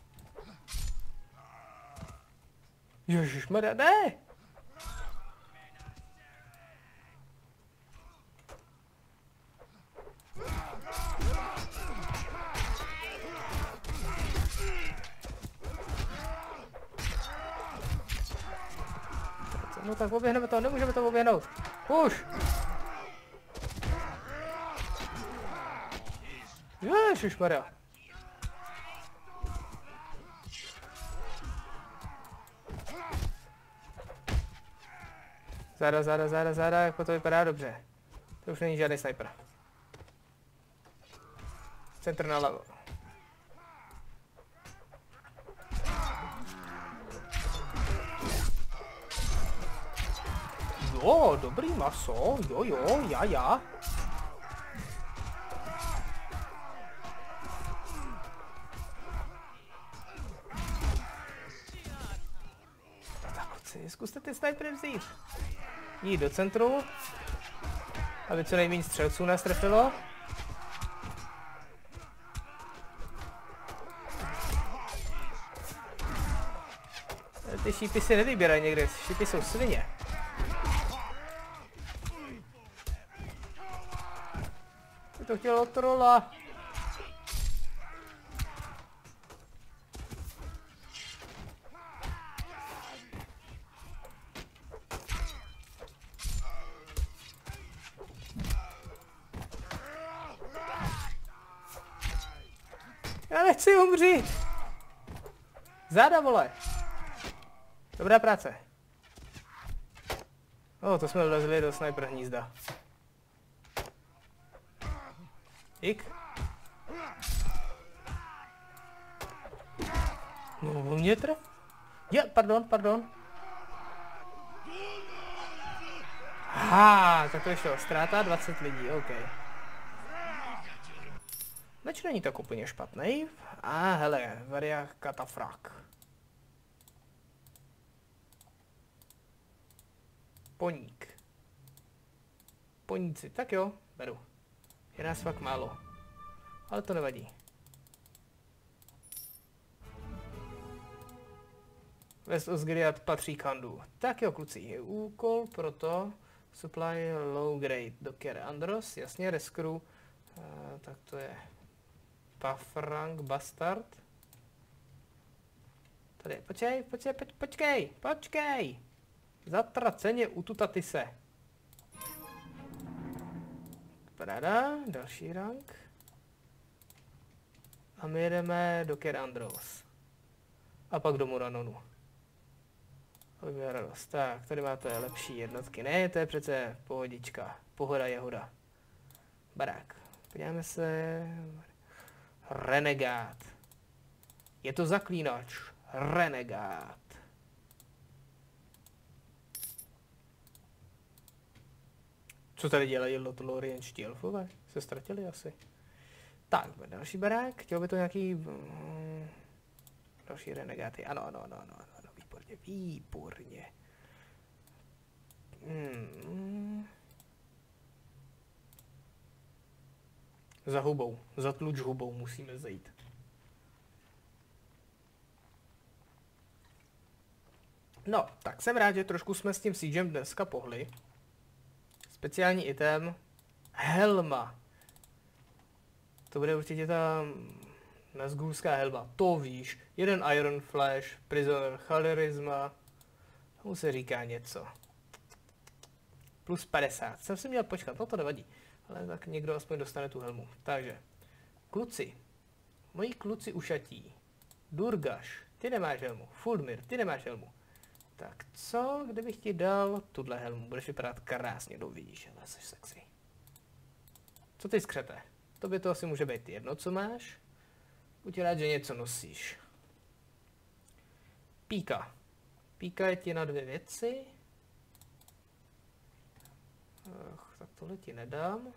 Ježišmarja, ne! No tak oběhneme to, nemůžeme to oběhnout. Už! Ježišmarja. Záda, záda, záda, záda, jako to vypadá dobře. To už není žádný sniper. Centr nalevo. Jo, dobrý maso, jo, jo, já, já. Tak, kluci, zkuste ty snipery vzít. Jít do centru, aby co nejméně střelců nás trefilo. Ty šípy si nevybírají někde, šípy jsou svině. Ty to chtělo trola. Já nechci umřít. Záda, vole. Dobrá práce. O, to jsme vlezli do sniper hnízda. Ik. No, on mě tref. Je, pardon, pardon. Ha, tak to je šlo. Ztráta dvacet lidí, OK. Meč není tak úplně špatný. A hele, varia katafrak. Poník. Poníci, tak jo, beru. Je nás fakt málo. Ale to nevadí. West Osgiliath patří Kandu. Tak jo, kluci, je úkol pro to. Supply low grade do Kere Andros, jasně, Rescrew. Uh, tak to je Pafrank Bastard. Tady, počkej, počkej, počkej, počkej. Zatraceně ututatý se. Paráda, další rank. A my jedeme do Kere Andros. A pak do Muranonu. Aby byla radost. Tak, tady máte lepší jednotky. Ne, to je přece pohodička. Pohoda jehoda. Barák. Podíváme se. Renegát. Je to zaklínač. Renegát. Co tady dělají lotolorienčtí elfové? Se ztratili asi. Tak, další barák. Chtěl by to nějaký... Mm, další renegáty. Ano, ano, ano, ano, ano. Výborně, výborně. Hmm. Za hubou. Za tluč hubou musíme zajít. No, tak jsem rád, že trošku jsme s tím siegem dneska pohli. Speciální item. Helma. To bude určitě ta nazgulská helma. To víš. Jeden Iron Flash, Prisoner Charisma. Tomu se říká něco. Plus padesát. Jsem si měl počkat, no to nevadí. Ale tak někdo aspoň dostane tu helmu. Takže. Kluci. Moji kluci ušatí. Durgaš, ty nemáš helmu. Fulmir, ty nemáš helmu. Tak co, kdybych ti dal tuhle helmu? Budeš vypadat krásně, no vidíš, ale jsi sexy. Co ty skřete? Tobě to asi může být jedno, co máš. Buď rád, že něco nosíš. Píka. Píka je ti na dvě věci. Ach, tak tohle ti nedám.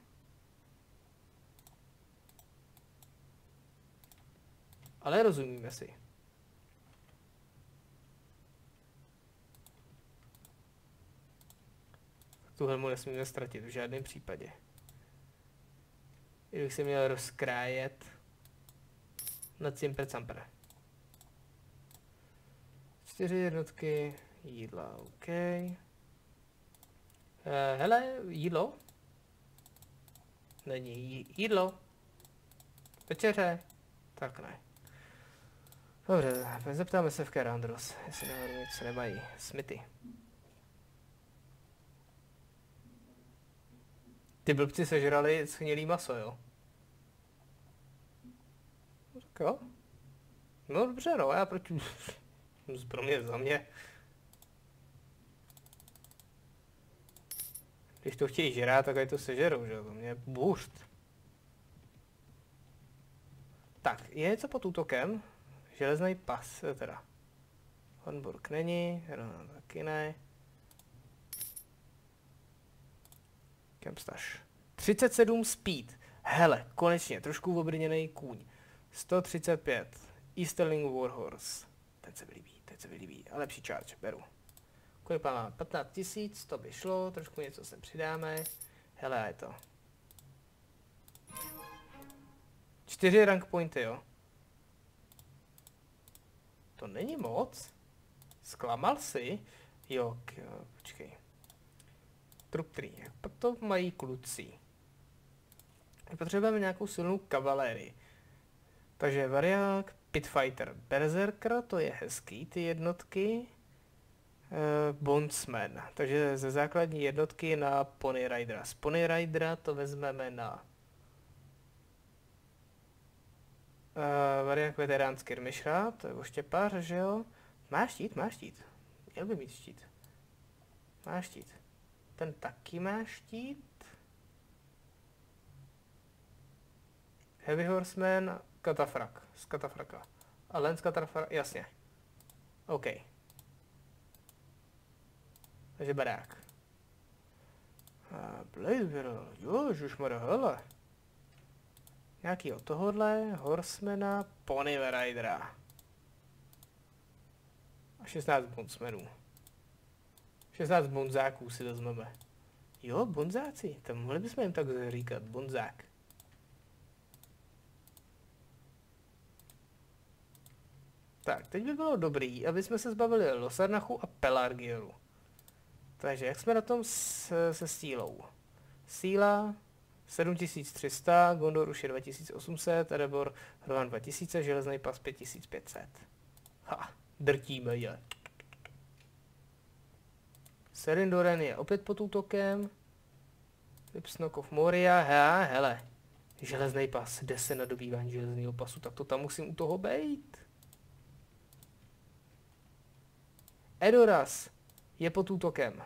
Ale rozumíme si. Tu helmu nesmíme ztratit v žádném případě. Kdybych si měl rozkrájet na cimpr campr. Čtyři jednotky, jídla, OK. Uh, hele, jídlo? Není jídlo. Večeře? Tak ne. Dobře, zeptáme se v Kere Andros, jestli náhodou něco nemají. Smithy. Ty blbci sežrali schnilý maso, jo? Jo? No dobře, no, já proti... pro mě, za mě. Když to chtějí žrát, tak aj to sežerou, že? To mě je bůřt. Tak, je něco pod útokem? Železný pas, teda. Hornburg není, no, taky ne. Kempstaš. třicet sedm speed. Hele, konečně, trošku obrněný kůň. sto třicet pět. Easterling Warhorse. Ten se mi líbí, ten se mi líbí. A lepší charge, beru. Kolik máme? patnáct tisíc, to by šlo, trošku něco se přidáme. Hele, je to. čtyři rank pointy, jo. To není moc. Zklamal si? Jo, jo, počkej. Trup tři, jak to mají kluci? Potřebujeme nějakou silnou kavalérii. Takže variák, Pitfighter, Berserker, to je hezký, ty jednotky. E, Bondsman, takže ze základní jednotky na Pony Ridera. Z Pony Ridera to vezmeme na e, variák veterán skirmishera, to je oštěpář, že jo? Má štít, má štít. Měl by mít štít. Má štít. Ten taky má štít. Heavy Horseman, Katafrak, z Katafraka. A Lance Katafrak, jasně. OK. Takže barák. A Blade Bearer, jo, žušmar, hele. Nějaký od tohohle, Horsemana, Pony Ridera. A šestnáct bondsmenů. šestnáct bonzáků si vezmeme. Jo, bonzáci, to mohli bychom jim tak říkat, bonzák. Tak, teď by bylo dobrý, aby jsme se zbavili Losarnachu a Pelargioru. Takže jak jsme na tom s, se sílou? Síla sedm tisíc tři sta, Gondor už je dva tisíce osm set, Erebor Rohan dva tisíce, Železný pas pět tisíc pět set. Ha, drtíme je. Serindoren je opět pod útokem. Lipsnok Moria, ha, hele. Železný pas, jde se na dobývání železného pasu, tak to tam musím u toho bejt. Edoras je pod útokem.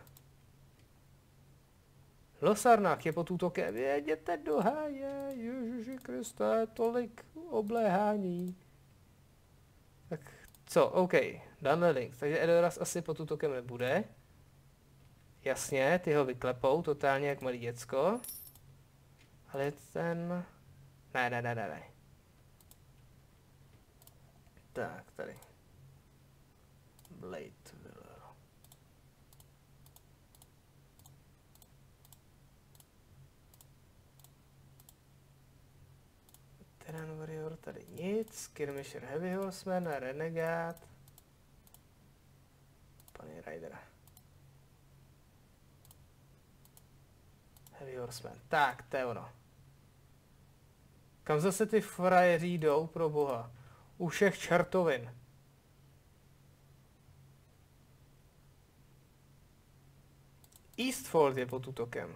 Losarnach je pod útokem. Jděte do háje, Ježiši Kriste, tolik obléhání. Tak co, OK, dáme link. Takže Edoras asi pod útokem nebude. Jasně, ty ho vyklepou totálně jak malý děcko. Ale ten... Ne, ne, ne, ne, ne. Tak, tady. Blade. Veteran Warrior, tady nic. Skirmisher Heavy Horseman, Renegade. Pony Rider. Heavy Horseman. Tak, to je ono. Kam zase ty frajeři jdou, pro boha? U všech čertovin. Eastfold je pod útokem.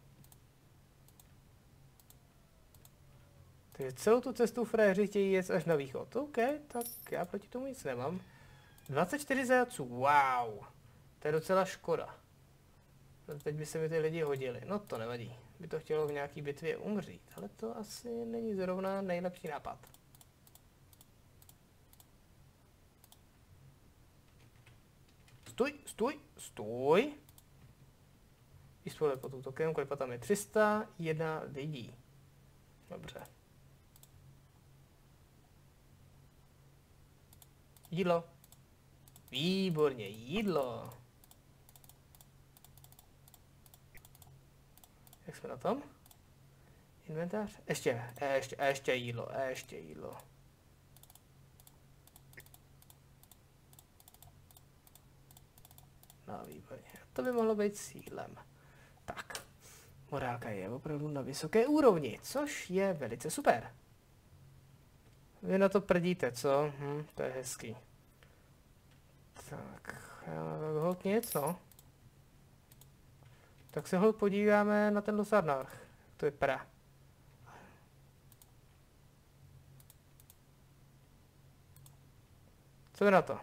Takže celou tu cestu frajeři chtějí jet až na východ. OK, tak já proti tomu nic nemám. dvacet čtyři zajatců, wow. To je docela škoda. Teď by se mi ty lidi hodili. No to nevadí. By to chtělo v nějaký bitvě umřít. Ale to asi není zrovna nejlepší nápad. Stůj, stůj, stůj. Eastfold pod útokem, kolik tam je? tři sta jedna lidí. Dobře. Jídlo. Výborně, jídlo. Jak jsme na tom? Inventář? Ještě, ještě, ještě jídlo, ještě jídlo. No, výborně. To by mohlo být cílem. Tak. Morálka je opravdu na vysoké úrovni, což je velice super. Vy na to prdíte, co? Hm, to je hezký. Tak, holt nic, no. Tak se holt podíváme na ten Losarnach. To vypadá. Co je na to?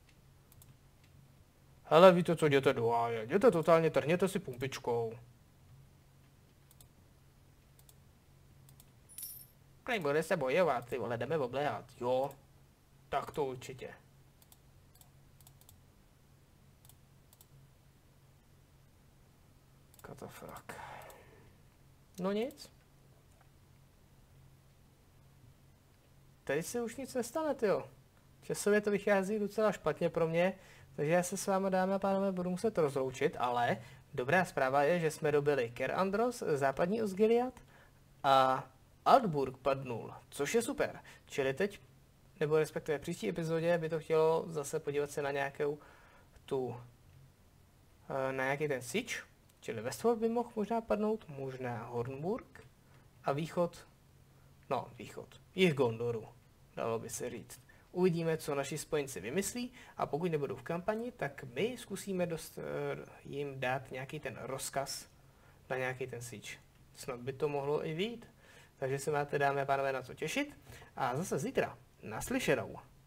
Hele, víte co, jděte do háje, jděte totálně, trhněte si pumpičkou. Bude se bojovat, ty vole, jdeme obléhat, jo. Tak to určitě. What the fuck. No nic. Tady se už nic nestane, tyjo. Časově to vychází docela špatně pro mě, takže já se s vámi, dámy a pánové, budu muset rozloučit, ale dobrá zpráva je, že jsme dobili Ker Andros, západní Osgiliath a Altburg padnul, což je super. Čili teď, nebo respektive v příští epizodě by to chtělo zase podívat se na nějakou tu, na nějaký ten siege, čili Westfold by mohl možná padnout, možná Hornburg a východ, no východ, jih Gondoru, dalo by se říct. Uvidíme, co naši spojenci vymyslí a pokud nebudou v kampani, tak my zkusíme dost, uh, jim dát nějaký ten rozkaz na nějaký ten siege. Snad by to mohlo i vyjít. Takže se máte, dámy a pánové, na co těšit. A zase zítra, naslyšenou.